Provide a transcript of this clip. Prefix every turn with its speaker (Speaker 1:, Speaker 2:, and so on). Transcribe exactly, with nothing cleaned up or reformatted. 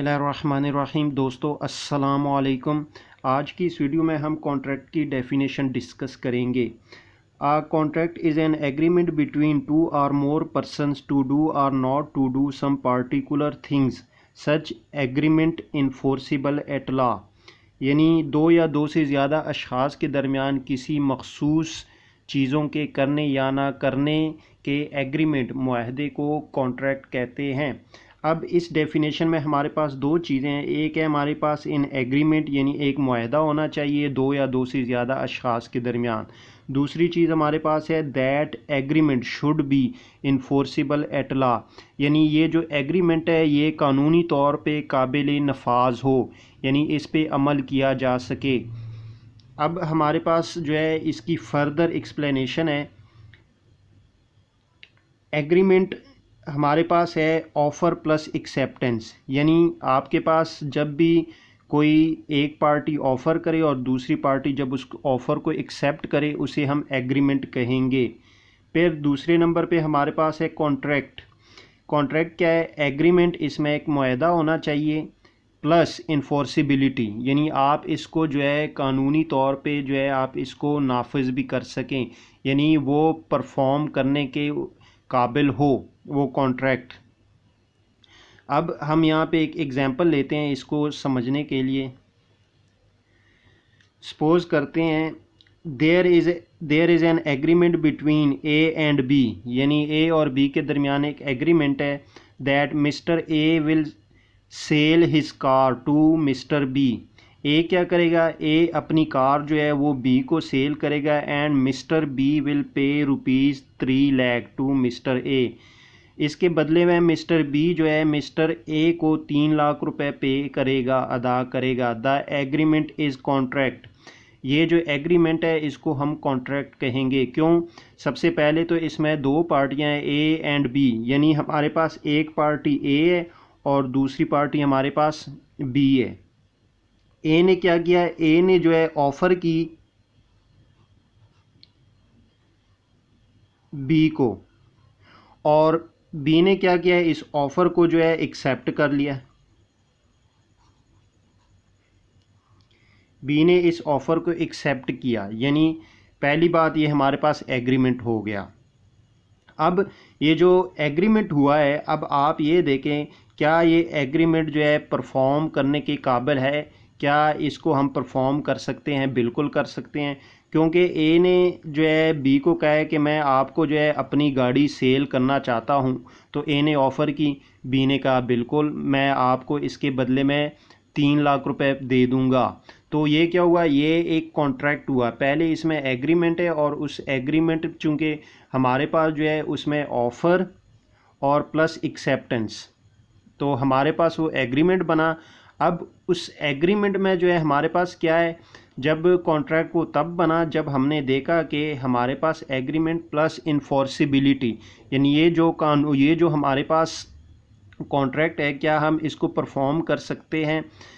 Speaker 1: बिस्मिल्लाहिर्रहमानिर्रहीम। दोस्तों अस्सलाम वालेकुम। आज की इस वीडियो में हम कॉन्ट्रैक्ट की डेफिनेशन डिस्कस करेंगे। A contract is an agreement between two or more persons to do or not to do some particular things such agreement enforceable at law. यानी दो या दो से ज़्यादा अशख़ास के दरमियान किसी मखसूस चीज़ों के करने या ना करने के एग्रीमेंट मुआहदे को कॉन्ट्रैक्ट कहते हैं। अब इस डेफिनेशन में हमारे पास दो चीज़ें हैं। एक है हमारे पास इन एग्रीमेंट यानी एक मुआहदा होना चाहिए दो या दो से ज़्यादा अशख़ास के दरमियान। दूसरी चीज़ हमारे पास है that agreement should be enforceable at law, यानी ये जो एग्रीमेंट है ये कानूनी तौर पे काबिल नफाज हो, यानी इस पे अमल किया जा सके। अब हमारे पास जो है इसकी फर्दर एक्सप्लेनेशन है। एग्रीमेंट हमारे पास है ऑफ़र प्लस एक्सेप्टेंस, यानी आपके पास जब भी कोई एक पार्टी ऑफ़र करे और दूसरी पार्टी जब उस ऑफ़र को एक्सेप्ट करे उसे हम एग्रीमेंट कहेंगे। फिर दूसरे नंबर पे हमारे पास है कॉन्ट्रैक्ट। कॉन्ट्रैक्ट क्या है? एग्रीमेंट, इसमें एक मुआहदा होना चाहिए प्लस इन्फोर्सिबिलिटी, यानी आप इसको जो है कानूनी तौर पे जो है आप इसको नाफिज भी कर सकें, यानी वो परफॉर्म करने के काबिल हो वो कॉन्ट्रैक्ट। अब हम यहाँ पे एक एग्जांपल लेते हैं इसको समझने के लिए। सपोज करते हैं there is there is an agreement between A and B, यानी ए और बी के दरमियान एक एग्रीमेंट है that mister A will sell his car to mister B. A क्या करेगा? ए अपनी कार जो है वो बी को सेल करेगा and mister B will pay rupees three lakh to mister A. इसके बदले में मिस्टर बी जो है मिस्टर ए को तीन लाख रुपए पे करेगा, अदा करेगा। The agreement is contract. ये जो एग्रीमेंट है इसको हम कॉन्ट्रैक्ट कहेंगे। क्यों? सबसे पहले तो इसमें दो पार्टियां हैं ए एंड बी, यानी हमारे पास एक पार्टी ए है और दूसरी पार्टी हमारे पास बी है। ए ने क्या किया? ए ने जो है ऑफ़र की बी को, और बी ने क्या किया? इस ऑफ़र को जो है एक्सेप्ट कर लिया। बी ने इस ऑफ़र को एक्सेप्ट किया, यानी पहली बात ये हमारे पास एग्रीमेंट हो गया। अब ये जो एग्रीमेंट हुआ है, अब आप ये देखें क्या ये एग्रीमेंट जो है परफॉर्म करने के काबिल है? क्या इसको हम परफॉर्म कर सकते हैं? बिल्कुल कर सकते हैं, क्योंकि ए ने जो है बी को कहा है कि मैं आपको जो है अपनी गाड़ी सेल करना चाहता हूं, तो ए ने ऑफ़र की, बी ने कहा बिल्कुल मैं आपको इसके बदले में तीन लाख रुपए दे दूंगा। तो ये क्या हुआ? ये एक कॉन्ट्रैक्ट हुआ। पहले इसमें एग्रीमेंट है और उस एग्रीमेंट चूँकि हमारे पास जो है उसमें ऑफ़र और प्लस एक्सेप्टेंस, तो हमारे पास वो एग्रीमेंट बना। अब उस एग्रीमेंट में जो है हमारे पास क्या है? जब कॉन्ट्रैक्ट वो तब बना जब हमने देखा कि हमारे पास एग्रीमेंट प्लस इन्फोर्सिबिलिटी, यानी ये जो कानून ये जो हमारे पास कॉन्ट्रैक्ट है क्या हम इसको परफॉर्म कर सकते हैं?